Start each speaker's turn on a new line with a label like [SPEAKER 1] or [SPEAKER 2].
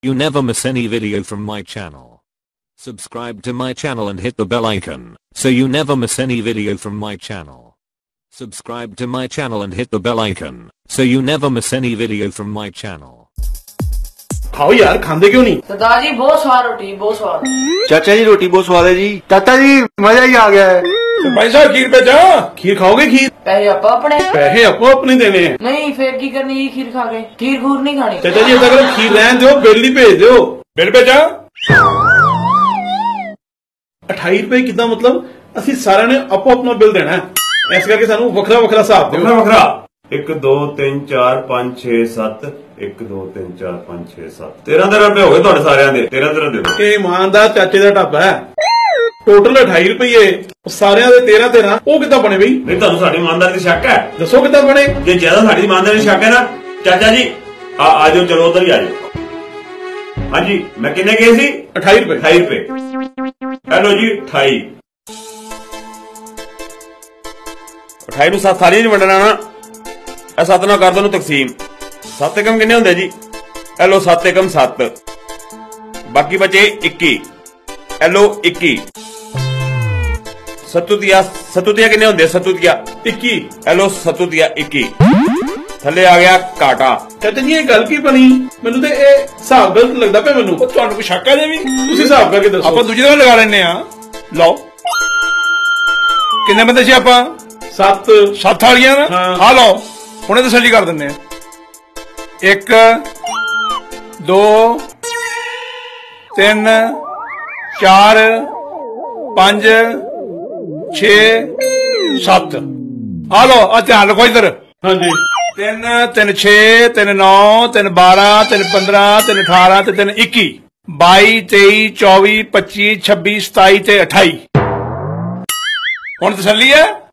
[SPEAKER 1] you never miss any video from my channel. Subscribe to my channel and hit the bell icon, so you never miss any video from my channel. Subscribe to my channel and hit the bell icon, so you never miss any video from my channel.
[SPEAKER 2] खाओ यार, खांदे क्यों नहीं?
[SPEAKER 3] सरदार जी बहुत स्वाद रोटी, बहुत स्वाद।
[SPEAKER 4] चाचा जी रोटी बहुत स्वाद है जी। चाचा जी मजा ही आ गया है।
[SPEAKER 2] तो भाई साहब खीर पे जा। खीर खाओगे? खीर
[SPEAKER 3] पैसे आपको अपने?
[SPEAKER 2] पैसे आपको अपने देने हैं।
[SPEAKER 3] नहीं फिर की करनी है खीर खा के? खीर खूर नहीं खानी।
[SPEAKER 2] चाचा जी अगर खीर रहने दो, बिल ही भेज दो। बिल पे जा। 28 रुपए कितना मतलब? असि सारे ने अपो अपना बिल देना है। इस करके सानू वखरा वखरा हिसाब दो। वखरा
[SPEAKER 5] 1 2 3 4 5 6 7 1 2 3 4 5 6 7 13 रुपए हो गए ਤੁਹਾਡੇ ਸਾਰਿਆਂ ਦੇ। 13 ਦੇ ਦਿਓ।
[SPEAKER 2] ਇਹ ਇਮਾਨਦਾਰ ਚਾਚੇ ਦਾ ਢਾਬਾ ਹੈ। ਟੋਟਲ 28 ਰੁਪਏ ਸਾਰਿਆਂ ਦੇ 13 ਉਹ ਕਿੱਦਾਂ ਬਣੇ ਬਈ?
[SPEAKER 5] ਨਹੀਂ ਤੁਹਾਨੂੰ ਸਾਡੀ ਇਮਾਨਦਾਰੀ ਤੇ ਸ਼ੱਕ ਹੈ?
[SPEAKER 2] ਦੱਸੋ ਕਿੱਦਾਂ ਬਣੇ?
[SPEAKER 5] ਜੇ ਜ਼ਿਆਦਾ ਸਾਡੀ ਇਮਾਨਦਾਰੀ ਤੇ ਸ਼ੱਕ ਹੈ ਨਾ ਚਾਚਾ ਜੀ ਆ ਜਾਓ, ਚਲੋ ਉਧਰ ਹੀ ਆ ਜਾਓ। ਹਾਂਜੀ ਮੈਂ ਕਿੰਨੇ ਗਏ ਸੀ?
[SPEAKER 2] 28 ਰੁਪਏ।
[SPEAKER 5] 28 ਰੁਪਏ। ਹੈਲੋ ਜੀ 28 ਨੂੰ 7 ਸਾਰੀਆਂ ਚ ਵੰਡਣਾ ਨਾ। ਇਹ 7 ਨਾਲ ਕਰ ਦੋ ਨੂੰ ਤਕਸੀਮ। 7 ਏਕਮ ਕਿੰਨੇ ਹੁੰਦੇ ਜੀ? ਹੈਲੋ 7 ਏਕਮ 7, ਬਾਕੀ ਬਚੇ 21। ਹੈਲੋ 21। ਸਤੁਤੀਆ ਕਿੰਨੇ ਹੁੰਦੇ? ਸਤੁਤੀਆ 21। ਹੈਲੋ ਸਤੁਤੀਆ 21। ਥੱਲੇ ਆ ਗਿਆ ਕਾਟਾ।
[SPEAKER 2] ਚਾਚਾ ਜੀ ਇਹ ਗੱਲ ਕੀ ਬਣੀ? ਮੈਨੂੰ ਤੇ ਇਹ ਹਿਸਾਬ ਗਲਤ ਲੱਗਦਾ ਪਿਆ। ਮੈਨੂੰ ਤੁਹਾਨੂੰ ਕੋਈ ਸ਼ੱਕ ਹੈ? ਜੇ ਵੀ ਤੁਸੀਂ ਹਿਸਾਬ ਕਰਕੇ ਦੱਸੋ।
[SPEAKER 6] ਆਪਾਂ ਦੂਜੇ ਨਾਲ ਲਗਾ ਲੈਣੇ ਆ। ਲਓ ਕਿੰਨੇ ਬੰਦੇ ਸੀ ਆਪਾਂ?
[SPEAKER 2] 7
[SPEAKER 6] ਵਾਲੀਆਂ ਨਾ। ਆ ਲਓ ਹੁਣੇ ਤਸੱਲੀ ਕਰ ਦਿੰਦੇ ਆ। 1 2 3 4 5 6 7। ਆ ਲਓ ਆ ਧਿਆਨ ਰੱਖੋ ਇੱਧਰ।
[SPEAKER 2] ਹਾਂਜੀ
[SPEAKER 6] 3 3 6 3 9 3 12 3 15 3 18 ਤੇ 3 21 22 23 24 25 26 27 ਤੇ 28। ਹੁਣ ਤਸੱਲੀ ਹੈ?